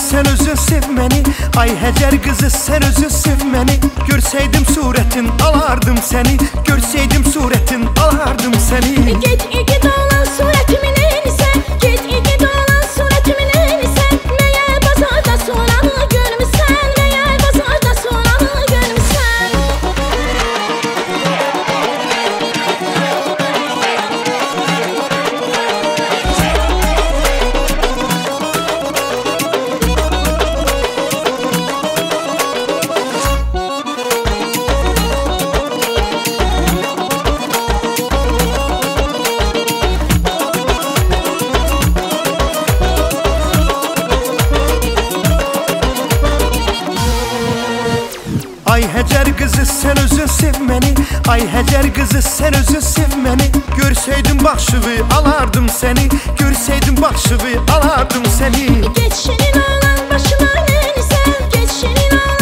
sen özün sev məni. Ay Həcər qızı sen özün sev məni. Görsəydim surətin alardım səni. Görsəydim surətin alardım səni. Get igid olan surətimin enisən. Get igid olan surətimin enisən. Məyər bazarda soranı görmüsən. Məyər bazarda soranı görmüsən. Ay Həcər qızı sen özün sev məni. Ay Həcər qızı sen özün sev məni. Görsəydim baxşığı alardım səni. Görsəydim baxşığı alardım səni. Get şirin olan başıma neynisən. Get şirin olan